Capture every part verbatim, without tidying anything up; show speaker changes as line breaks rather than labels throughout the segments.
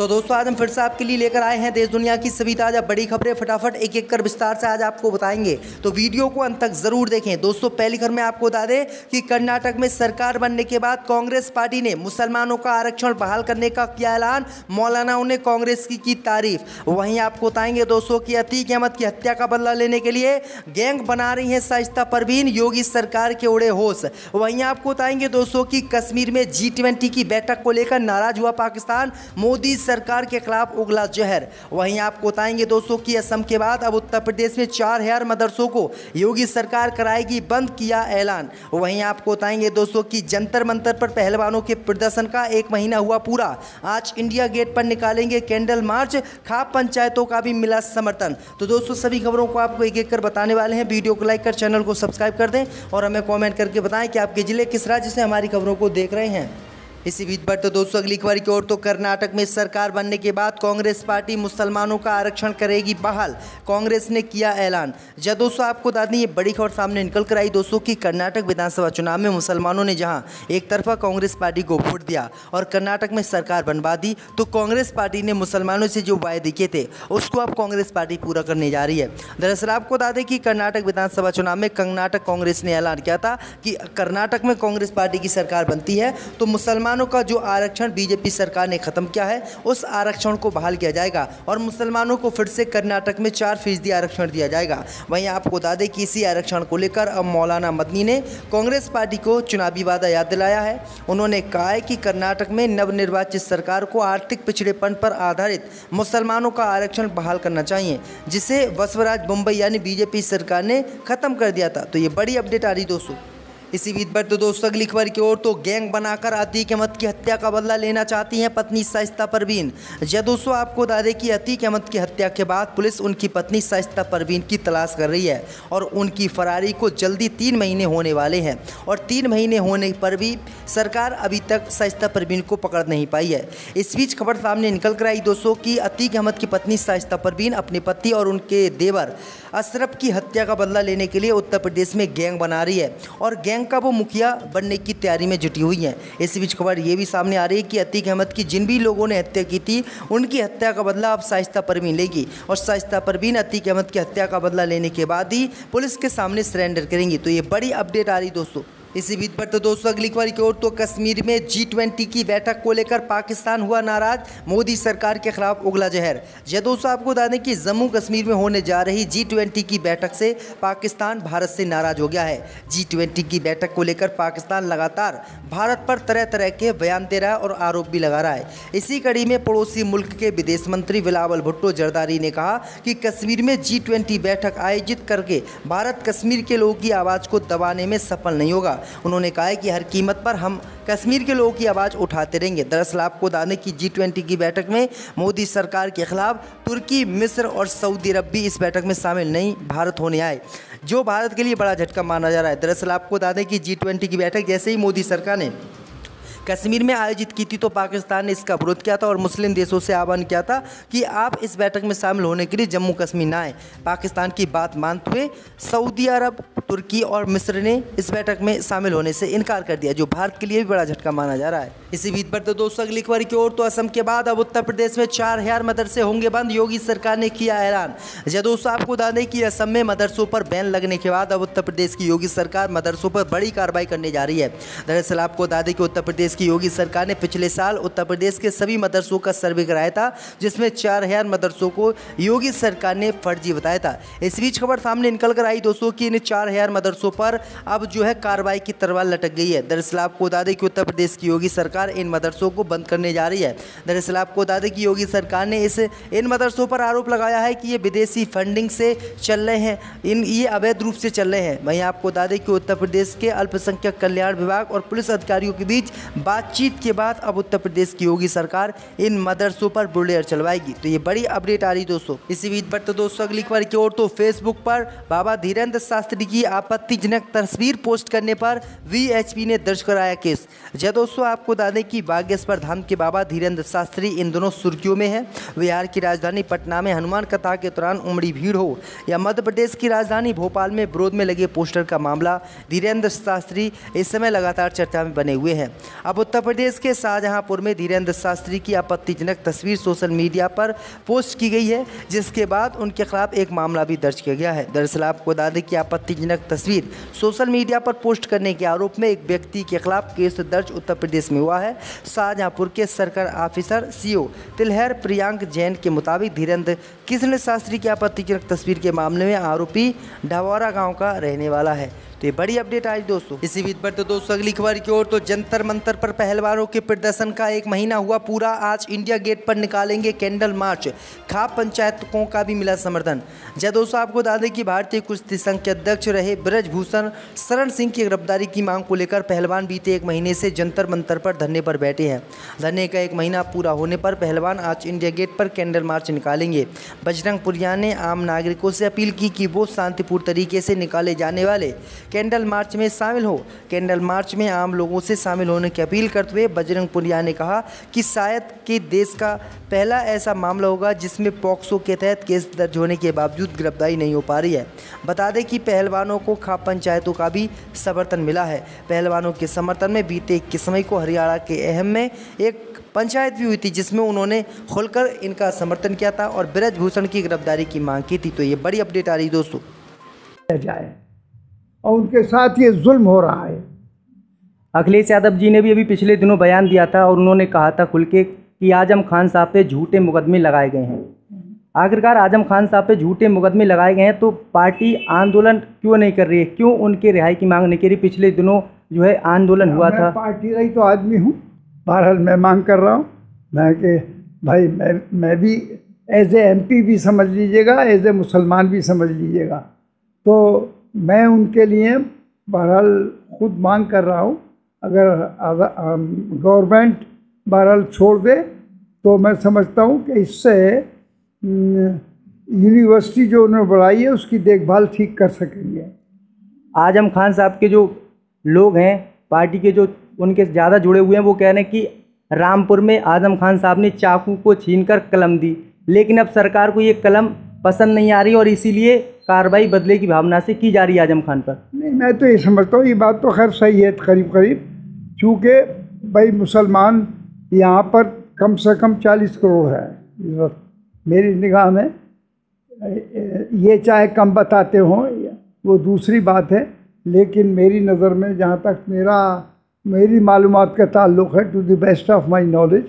तो दोस्तों आज हम फिर से आपके लिए लेकर आए हैं देश दुनिया की सभी ताज़ा बड़ी खबरें। फटाफट एक एक कर विस्तार से आज आपको बताएंगे, तो वीडियो को अंत तक जरूर देखें। दोस्तों पहली खबर में आपको बता दें कि कर्नाटक में सरकार बनने के बाद कांग्रेस पार्टी ने मुसलमानों का आरक्षण बहाल करने का किया ऐलान। मौलानाओं ने कांग्रेस की की तारीफ। वहीं आपको बताएंगे दोस्तों की अतीक अहमद की हत्या का बदला लेने के लिए गैंग बना रही है शाइस्ता परवीन, योगी सरकार के उड़े होश। वहीं आपको बताएंगे दोस्तों की कश्मीर में जी ट्वेंटी की बैठक को लेकर नाराज हुआ पाकिस्तान, मोदी सरकार के खिलाफ उगला जहर। वहीं आपको बताएंगे दोस्तों की असम के बाद अब उत्तर प्रदेश में चार हजार मदरसों को योगी सरकार कराएगी बंद, किया ऐलान। वहीं आपको बताएंगे दोस्तों की जंतर मंतर पर पहलवानों के प्रदर्शन का एक महीना हुआ पूरा, आज इंडिया गेट पर निकालेंगे कैंडल मार्च, खाप पंचायतों का भी मिला समर्थन। तो दोस्तों सभी खबरों को आपको एक एक कर बताने वाले हैं। वीडियो को लाइक कर चैनल को सब्सक्राइब कर दें और हमें कमेंट करके बताएं कि आपके जिले किस राज्य से हमारी खबरों को देख रहे हैं। इसी बीच पर तो दोस्तों अगली खबर की ओर, तो कर्नाटक में सरकार बनने के बाद कांग्रेस पार्टी मुसलमानों का आरक्षण करेगी बहाल, कांग्रेस ने किया ऐलान। जब दोस्तों आपको बता दें ये बड़ी खबर सामने निकल कर आई दोस्तों कि कर्नाटक विधानसभा चुनाव में मुसलमानों ने जहां एक तरफा कांग्रेस पार्टी को वोट दिया और कर्नाटक में सरकार बनवा दी, तो कांग्रेस पार्टी ने मुसलमानों से जो वायदे किए थे उसको अब कांग्रेस पार्टी पूरा करने जा रही है। दरअसल आपको बता दें कि कर्नाटक विधानसभा चुनाव में कर्नाटक कांग्रेस ने ऐलान किया था कि कर्नाटक में कांग्रेस पार्टी की सरकार बनती है तो मुसलमान का जो आरक्षण बीजेपी सरकार ने खत्म किया है उस आरक्षण को बहाल किया जाएगा और मुसलमानों को फिर से कर्नाटक में चार फीसदी आरक्षण दिया जाएगा। वहीं आपको बता दें कि इसी आरक्षण को लेकर अब मौलाना मदनी ने कांग्रेस पार्टी को चुनावी वादा याद दिलाया है। उन्होंने कहा है कि कर्नाटक में नवनिर्वाचित सरकार को आर्थिक पिछड़ेपन पर आधारित मुसलमानों का आरक्षण बहाल करना चाहिए, जिसे बसवराज मुंबई यानी बीजेपी सरकार ने खत्म कर दिया था। तो ये बड़ी अपडेट आ रही दोस्तों। इसी बीच पर तो दोस्तों अगली खबर की ओर, तो गैंग बनाकर अतीक अहमद की हत्या का बदला लेना चाहती हैं पत्नी शाइस्ता परवीन। जब दोस्तों आपको बता दें कि अतीक अहमद की हत्या के बाद पुलिस उनकी पत्नी शाइस्ता परवीन की तलाश कर रही है और उनकी फरारी को जल्दी तीन महीने होने वाले हैं और तीन महीने होने पर भी सरकार अभी तक शाइस्ता परवीन को पकड़ नहीं पाई है। इस बीच खबर सामने निकल कर आई दोस्तों कि अतीक अहमद की पत्नी शाइस्ता परवीन अपने पति और उनके देवर अशरफ की हत्या का बदला लेने के लिए उत्तर प्रदेश में गैंग बना रही है और गैंग का वो मुखिया बनने की तैयारी में जुटी हुई है। इस बीच खबर ये भी सामने आ रही है कि अतीक अहमद की जिन भी लोगों ने हत्या की थी उनकी हत्या का बदला अब शाइस्ता परवीन लेगी और शाइस्ता परवीन अतीक अहमद की हत्या का बदला लेने के बाद ही पुलिस के सामने सरेंडर करेंगी। तो ये बड़ी अपडेट आ रही दोस्तों। इसी बीच पर तो दोस्तों अगली खबर की ओर, तो कश्मीर में जी ट्वेंटी की बैठक को लेकर पाकिस्तान हुआ नाराज, मोदी सरकार के खिलाफ उगला जहर। जय दोस्तों आपको बता दें कि जम्मू कश्मीर में होने जा रही जी ट्वेंटी की बैठक से पाकिस्तान भारत से नाराज हो गया है। जी ट्वेंटी की बैठक को लेकर पाकिस्तान लगातार भारत पर तरह तरह के बयान दे रहा है और आरोप भी लगा रहा है। इसी कड़ी में पड़ोसी मुल्क के विदेश मंत्री बिलावल भुट्टो जरदारी ने कहा कि कश्मीर में जी ट्वेंटी बैठक आयोजित करके भारत कश्मीर के लोगों की आवाज़ को दबाने में सफल नहीं होगा। उन्होंने कहा है कि हर कीमत पर हम कश्मीर के लोगों की आवाज़ उठाते रहेंगे। दरअसल आपको बता दें कि जी ट्वेंटी की बैठक में मोदी सरकार के खिलाफ तुर्की, मिस्र और सऊदी अरब भी इस बैठक में शामिल नहीं भारत होने आए, जो भारत के लिए बड़ा झटका माना जा रहा है। दरअसल आपको बता दें कि जी ट्वेंटी की बैठक जैसे ही मोदी सरकार ने कश्मीर में आयोजित की थी तो पाकिस्तान ने इसका विरोध किया था और मुस्लिम देशों से आह्वान किया था कि आप इस बैठक में शामिल होने के लिए जम्मू कश्मीर ना आए। पाकिस्तान की बात मानते हुए सऊदी अरब, तुर्की और मिस्र ने इस बैठक में शामिल होने से इनकार कर दिया, जो भारत के लिए भी बड़ा झटका माना जा रहा है। इसी बीच पर तो दोस्तों अगली खबर की ओर, तो असम के बाद अब उत्तर प्रदेश में चार हजार मदरसे होंगे बंद, योगी सरकार ने किया ऐलान। जब दोस्तों आपको बता दें कि असम में मदरसों पर बैन लगने के बाद अब उत्तर प्रदेश की योगी सरकार मदरसों पर बड़ी कार्रवाई करने जा रही है। दरअसल आपको बता दें कि उत्तर प्रदेश की योगी सरकार ने पिछले साल उत्तर प्रदेश के सभी मदरसों का सर्वे कराया था, जिसमें चार हजार मदरसों को योगी सरकार ने फर्जी बताया था। इस बीच खबर सामने निकल कर आई दोस्तों कि इन चार हजार मदरसों पर अब जो है कार्रवाई की तलवार लटक गई है। दरअसल आपको बता दें कि उत्तर प्रदेश की योगी सरकार इन मदरसों को बंद करने जा रही है। दरअसल आपको बता दें कि योगी सरकार ने इस इन मदरसों पर आरोप लगाया है कि ये विदेशी फंडिंग से चल रहे हैं, इन ये अवैध रूप से चल रहे हैं। वहीं आपको बता दें कि उत्तर प्रदेश के अल्पसंख्यक कल्याण विभाग और पुलिस अधिकारियों के बीच बातचीत के बाद अब उत्तर प्रदेश की योगी सरकार इन मदरसों पर बुलडोजर चलवाएगी। तो ये बड़ी अपडेट आ रही दोस्तों। इसी बीच पर तो दोस्तों अगली खबर की ओर, तो फेसबुक पर बाबा धीरेन्द्र शास्त्री की आपत्तिजनक तस्वीर पोस्ट करने पर वीएचपी ने दर्ज कराया केस। जय दोस्तों आपको बता दें कि बागेश्वर धाम के बाबा धीरेन्द्र शास्त्री इन दोनों सुर्खियों में है। बिहार की राजधानी पटना में हनुमान कथा के दौरान उमड़ी भीड़ हो या मध्य प्रदेश की राजधानी भोपाल में विरोध में लगे पोस्टर का मामला, धीरेन्द्र शास्त्री इस समय लगातार चर्चा में बने हुए हैं। अब उत्तर प्रदेश के शाहजहांपुर में धीरेन्द्र शास्त्री की आपत्तिजनक तस्वीर सोशल मीडिया पर पोस्ट की गई है, जिसके बाद उनके खिलाफ एक मामला भी दर्ज किया गया है। दरअसल आपको बता दें कि आपत्तिजनक तस्वीर सोशल मीडिया पर पोस्ट करने के आरोप में एक व्यक्ति के खिलाफ केस दर्ज उत्तर प्रदेश में हुआ है। शाहजहांपुर के circle officer CO Tilhar Priyank Jain के मुताबिक धीरेन्द्र कृष्ण शास्त्री की आपत्तिजनक तस्वीर के मामले में आरोपी ढवारा गाँव का रहने वाला है। तो ये बड़ी अपडेट आज दोस्तों। इसी बीच पर तो दोस्तों अगली खबर की ओर, तो जंतर मंतर पर पहलवानों के प्रदर्शन का एक महीना हुआ पूरा। आज इंडिया गेट पर निकालेंगे कैंडल मार्च, खाप पंचायतों का भी मिला समर्थन। जय दोस्तों, आपको बता दें कि भारतीय कुश्ती संघ के अध्यक्ष रहे ब्रजभूषण शरण सिंह की गिरफ्तारी की मांग को लेकर पहलवान बीते एक महीने से जंतर मंतर पर धरने पर बैठे हैं। धरने का एक महीना पूरा होने पर पहलवान आज इंडिया गेट पर कैंडल मार्च निकालेंगे। बजरंग पुनिया ने आम नागरिकों से अपील की कि वो शांतिपूर्ण तरीके से निकाले जाने वाले कैंडल मार्च में शामिल हो। कैंडल मार्च में आम लोगों से शामिल होने की अपील करते हुए बजरंग पुनिया ने कहा कि शायद कि देश का पहला ऐसा मामला होगा जिसमें पॉक्सो के तहत केस दर्ज होने के बावजूद गिरफ्तारी नहीं हो पा रही है। बता दें कि पहलवानों को खाप पंचायतों का भी समर्थन मिला है। पहलवानों के समर्थन में बीते इक्कीस मई को हरियाणा के अहम में एक पंचायत भी हुई थी, जिसमें उन्होंने खुलकर इनका समर्थन किया था और ब्रजभूषण की गिरफ्तारी की मांग की थी। तो ये बड़ी अपडेट आ रही दोस्तों।
जाए और उनके साथ ये जुल्म हो रहा है।
अखिलेश यादव जी ने भी अभी पिछले दिनों बयान दिया था और उन्होंने कहा था खुल के कि आजम खान साहब पे झूठे मुकदमे लगाए गए हैं। आखिरकार आजम खान साहब पे झूठे मुकदमे लगाए गए हैं तो पार्टी आंदोलन क्यों नहीं कर रही है, क्यों उनके रिहाई की मांग नहीं कर रही? पिछले दिनों जो है आंदोलन हुआ था।
पार्टी रही तो आदमी हूँ, बहरहाल मैं मांग कर रहा हूँ मैं कि भाई मैं मैं भी एज ए एम पी भी समझ लीजिएगा, एज ए मुसलमान भी समझ लीजिएगा, तो मैं उनके लिए बहरहाल खुद मांग कर रहा हूँ। अगर गवर्नमेंट बहरहाल छोड़ दे तो मैं समझता हूँ कि इससे यूनिवर्सिटी जो उन्होंने बढ़ाई है उसकी देखभाल ठीक कर सकेंगे।
आजम खान साहब के जो लोग हैं पार्टी के, जो उनके ज़्यादा जुड़े हुए हैं, वो कह रहे हैं कि रामपुर में आजम खान साहब ने चाकू को छीनकर कलम दी, लेकिन अब सरकार को ये कलम पसंद नहीं आ रही और इसीलिए कार्रवाई बदले की भावना से की जा रही है आजम खान पर।
नहीं, मैं तो ये समझता हूँ ये बात तो खैर सही है करीब करीब, चूँकि भाई मुसलमान यहाँ पर कम से कम चालीस करोड़ है इस वक्त मेरी निगाह में। ये चाहे कम बताते हों वो दूसरी बात है, लेकिन मेरी नज़र में जहाँ तक मेरा मेरी मालूमात का ताल्लुक़ है, to the best of my knowledge,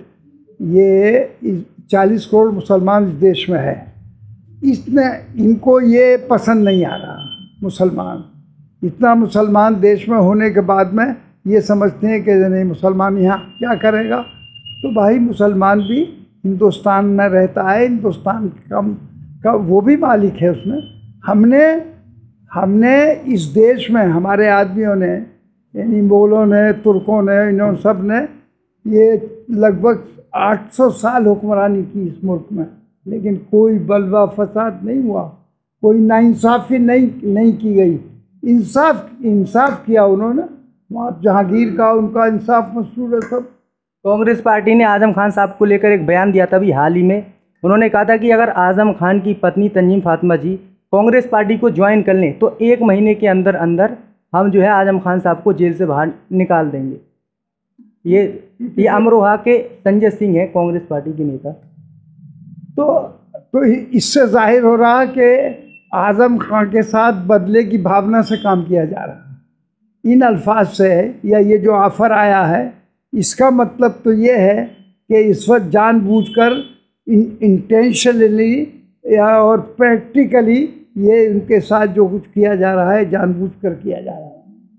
ये चालीस करोड़ मुसलमान इस देश में है। इसने इनको ये पसंद नहीं आ रहा। मुसलमान इतना मुसलमान देश में होने के बाद में ये समझते हैं कि नहीं मुसलमान यहाँ क्या करेगा। तो भाई मुसलमान भी हिंदुस्तान में रहता है, हिंदुस्तान का, का वो भी मालिक है उसमें। हमने हमने इस देश में हमारे आदमियों ने, यानी मोगलों ने, तुर्कों ने, इन्होंने सब ने ये लगभग आठ सौ साल हुक्मरानी की इस मुल्क में, लेकिन कोई बलवा फसाद नहीं हुआ, कोई नाइंसाफ़ी नहीं नहीं की गई। इंसाफ इंसाफ किया उन्होंने, वहाँ जहांगीर का उनका इंसाफ मशहूर है सब।
कांग्रेस पार्टी ने आजम खान साहब को लेकर एक बयान दिया था अभी हाल ही में। उन्होंने कहा था कि अगर आजम खान की पत्नी तंजीम फातिमा जी कांग्रेस पार्टी को ज्वाइन कर लें तो एक महीने के अंदर अंदर हम जो है आजम खान साहब को जेल से बाहर निकाल देंगे। ये ये अमरोहा के संजय सिंह हैं, कांग्रेस पार्टी के नेता।
तो तो इससे जाहिर हो रहा कि आजम खान के साथ बदले की भावना से काम किया जा रहा है इन अल्फाज से, या ये जो ऑफ़र आया है इसका मतलब तो ये है कि इस वक्त जानबूझकर इंटेंशनली या और प्रैक्टिकली ये उनके साथ जो कुछ किया जा रहा है जानबूझकर किया जा रहा है।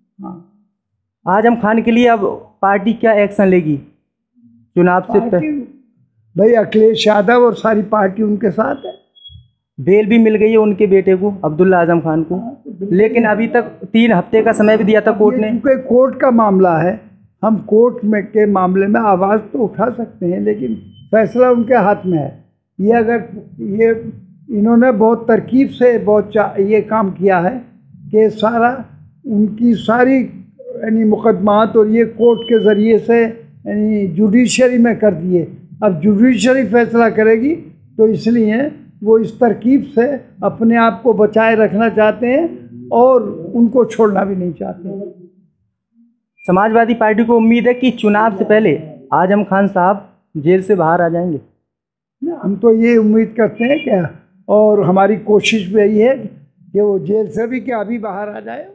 हाँ,
आजम खान के लिए अब पार्टी क्या एक्शन लेगी चुनाव से पहले?
भाई अखिलेश यादव और सारी पार्टी उनके साथ है।
बेल भी मिल गई है उनके बेटे को, अब्दुल्ला आजम खान को, लेकिन अभी तक तीन हफ्ते का समय भी दिया था कोर्ट ने।
क्योंकि कोर्ट का मामला है, हम कोर्ट में के मामले में आवाज़ तो उठा सकते हैं, लेकिन फैसला उनके हाथ में है। ये अगर ये इन्होंने बहुत तरकीब से बहुत ये काम किया है कि सारा उनकी सारी यानी मुकदमात और ये कोर्ट के ज़रिए से यानी जुडिशरी में कर दिए। अब जुडिशरी फैसला करेगी, तो इसलिए वो इस तरकीब से अपने आप को बचाए रखना चाहते हैं और उनको छोड़ना भी नहीं चाहते हैं।
समाजवादी पार्टी को उम्मीद है कि चुनाव से पहले आजम खान साहब जेल से बाहर आ जाएंगे?
हम तो ये उम्मीद करते हैं क्या, और हमारी कोशिश भी यही है कि वो जेल से भी क्या अभी बाहर आ जाए।